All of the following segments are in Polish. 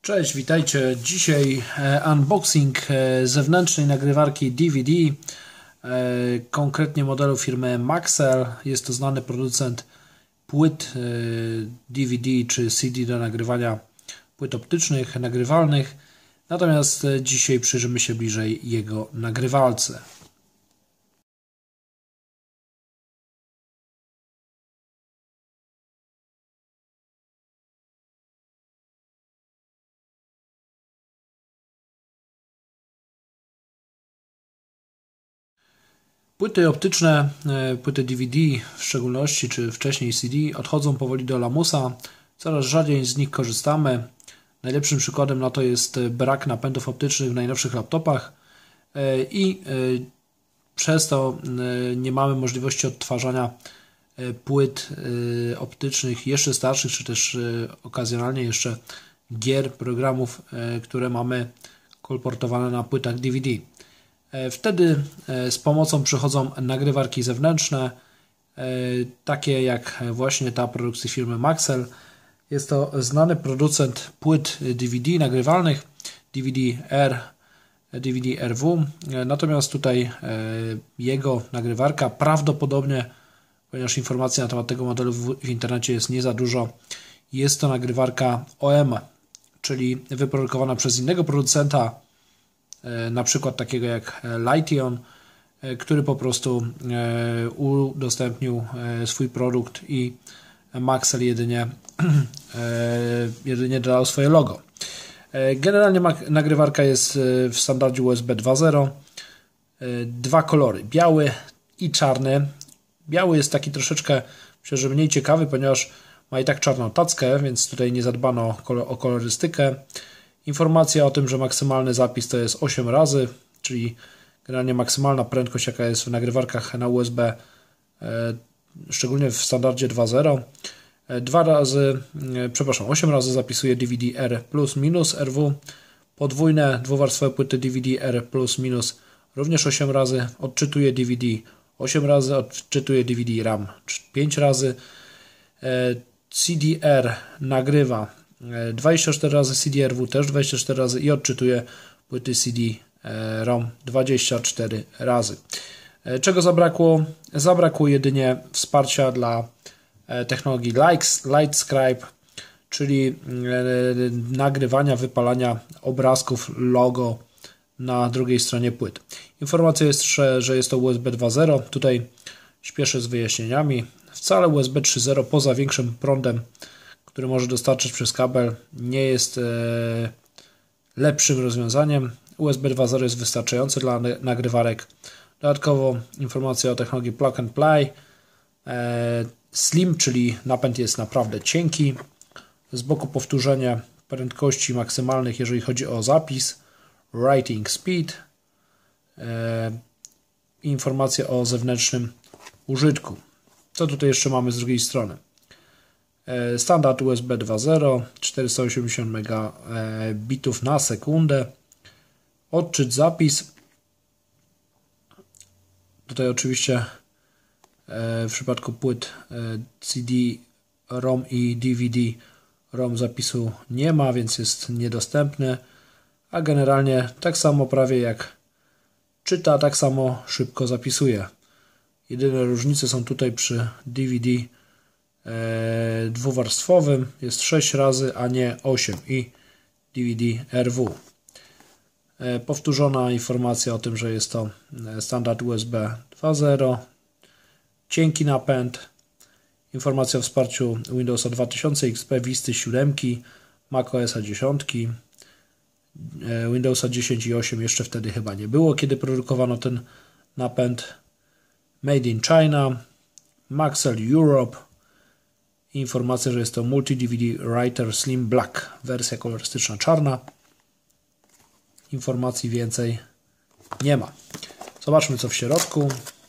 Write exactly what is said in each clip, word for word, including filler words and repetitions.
Cześć, witajcie. Dzisiaj e, unboxing e, zewnętrznej nagrywarki D V D, e, konkretnie modelu firmy Maxell. Jest to znany producent płyt e, D V D czy C D do nagrywania płyt optycznych, nagrywalnych. Natomiast e, dzisiaj przyjrzymy się bliżej jego nagrywalce. Płyty optyczne, płyty D V D w szczególności, czy wcześniej C D, odchodzą powoli do lamusa. Coraz rzadziej z nich korzystamy. Najlepszym przykładem na to jest brak napędów optycznych w najnowszych laptopach i przez to nie mamy możliwości odtwarzania płyt optycznych jeszcze starszych, czy też okazjonalnie jeszcze gier, programów, które mamy kolportowane na płytach D V D. Wtedy z pomocą przychodzą nagrywarki zewnętrzne, takie jak właśnie ta produkcji firmy Maxell. Jest to znany producent płyt D V D nagrywalnych, D V D R, D V D R W. Natomiast tutaj jego nagrywarka prawdopodobnie, ponieważ informacji na temat tego modelu w, w internecie jest nie za dużo, jest to nagrywarka O M, czyli wyprodukowana przez innego producenta, na przykład takiego jak Lightion, który po prostu udostępnił swój produkt i Maxell jedynie, jedynie dodał swoje logo. Generalnie nagrywarka jest w standardzie U S B dwa zero. Dwa kolory, biały i czarny. Biały jest taki troszeczkę, myślę, że mniej ciekawy, ponieważ ma i tak czarną tackę, więc tutaj nie zadbano o kolorystykę. Informacja o tym, że maksymalny zapis to jest osiem razy, czyli generalnie maksymalna prędkość, jaka jest w nagrywarkach na U S B, szczególnie w standardzie dwa zero. Dwa razy, przepraszam, osiem razy zapisuje D V D R plus minus R W. Podwójne dwuwarstwowe płyty D V D R plus minus również osiem razy. Odczytuje D V D osiem razy, odczytuje D V D RAM pięć razy. C D R nagrywa dwadzieścia cztery razy, C D R W też dwadzieścia cztery razy i odczytuje płyty C D ROM dwadzieścia cztery razy. Czego zabrakło? Zabrakło jedynie wsparcia dla technologii Lightscribe, czyli nagrywania, wypalania obrazków logo na drugiej stronie płyt. Informacja jest, że jest to U S B dwa zero. Tutaj śpieszę z wyjaśnieniami. Wcale U S B trzy zero poza większym prądem, który może dostarczyć przez kabel, nie jest e, lepszym rozwiązaniem. U S B dwa zero jest wystarczający dla nagrywarek. Dodatkowo informacja o technologii plug and play. E, slim, czyli napęd jest naprawdę cienki. Z boku powtórzenie prędkości maksymalnych, jeżeli chodzi o zapis. Writing speed. E, informacja o zewnętrznym użytku. Co tutaj jeszcze mamy z drugiej strony? Standard U S B dwa zero, czterysta osiemdziesiąt megabitów na sekundę. Odczyt, zapis. Tutaj oczywiście w przypadku płyt C D ROM i D V D ROM zapisu nie ma, więc jest niedostępny. A generalnie tak samo prawie jak czyta, tak samo szybko zapisuje. Jedyne różnice są tutaj przy D V D dwuwarstwowym, jest sześć razy, a nie osiem, i D V D R W. Powtórzona informacja o tym, że jest to standard U S B dwa zero, cienki napęd, informacja o wsparciu Windowsa dwa tysiące X P, Visty siedem, macOSa dziesięć, Windowsa dziesięć i osiem jeszcze wtedy chyba nie było, kiedy produkowano ten napęd. Made in China, Maxell Europe. Informacja, że jest to Multi-D V D Writer Slim Black, wersja kolorystyczna czarna. Informacji więcej nie ma. Zobaczmy, co w środku.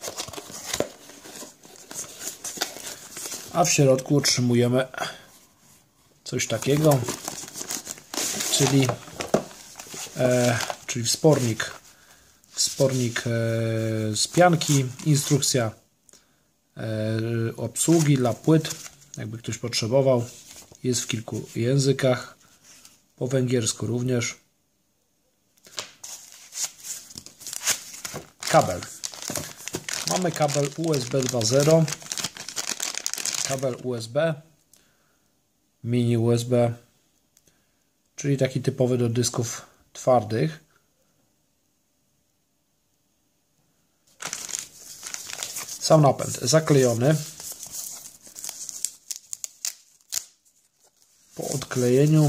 A w środku otrzymujemy coś takiego, czyli, e, czyli wspornik, wspornik e, z pianki, instrukcja e, obsługi dla płyt, jakby ktoś potrzebował. Jest w kilku językach. po węgiersku również. Kabel. Mamy kabel U S B dwa zero, kabel U S B, mini U S B, czyli taki typowy do dysków twardych. Sam napęd zaklejony. Po odklejeniu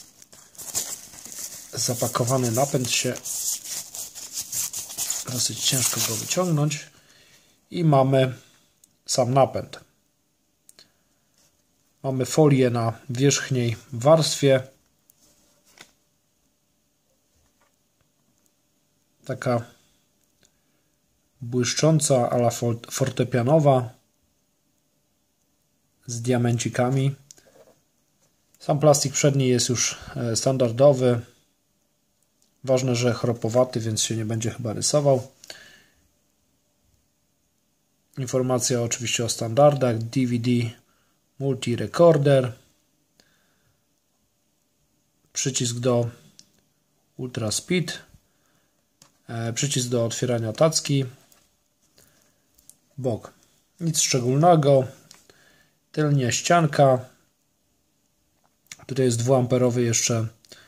zapakowany napęd się dosyć ciężko go wyciągnąć i mamy sam napęd. Mamy folię na wierzchniej warstwie. Taka błyszcząca, a la fortepianowa z diamencikami. Sam plastik przedni jest już standardowy. Ważne, że chropowaty, więc się nie będzie chyba rysował. Informacja oczywiście o standardach. D V D Multi Recorder. Przycisk do Ultra Speed. Przycisk do otwierania tacki. Bok. Nic szczególnego. Tylnie ścianka. Tutaj jest dwuamperowy jeszcze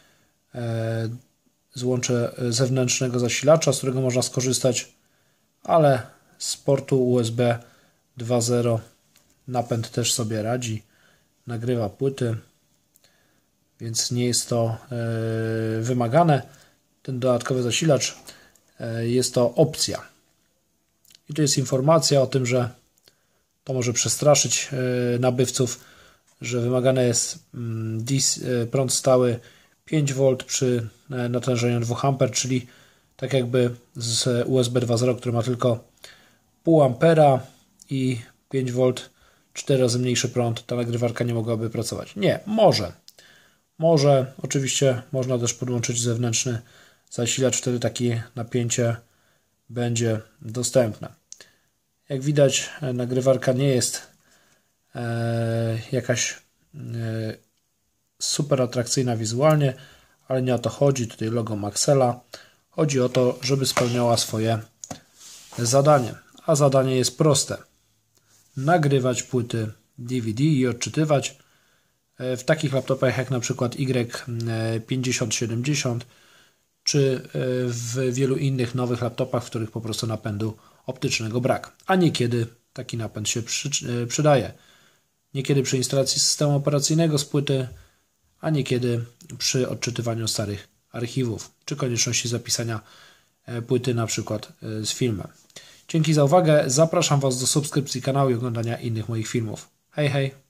złącze zewnętrznego zasilacza, z którego można skorzystać, ale z portu U S B dwa zero napęd też sobie radzi, nagrywa płyty, więc nie jest to wymagane. Ten dodatkowy zasilacz jest to opcja. I tu jest informacja o tym, że to może przestraszyć nabywców, że wymagane jest prąd stały pięć wolt przy natężeniu dwa ampery, czyli tak jakby z U S B dwa zero, który ma tylko pół ampera i pięć wolt, cztery razy mniejszy prąd, ta nagrywarka nie mogłaby pracować. Nie, może. Może, oczywiście można też podłączyć zewnętrzny zasilacz, wtedy takie napięcie będzie dostępne. Jak widać, nagrywarka nie jest e, jakaś e, super atrakcyjna wizualnie, ale nie o to chodzi. Tutaj logo Maxella. Chodzi o to, żeby spełniała swoje zadanie. A zadanie jest proste. Nagrywać płyty D V D i odczytywać w takich laptopach jak na przykład Y pięćdziesiąt siedemdziesiąt czy w wielu innych nowych laptopach, w których po prostu napędu optycznego brak. A niekiedy taki napęd się przy, przydaje. Niekiedy przy instalacji systemu operacyjnego z płyty, a niekiedy przy odczytywaniu starych archiwów, czy konieczności zapisania płyty na przykład z filmem. Dzięki za uwagę. Zapraszam Was do subskrypcji kanału i oglądania innych moich filmów. Hej, hej!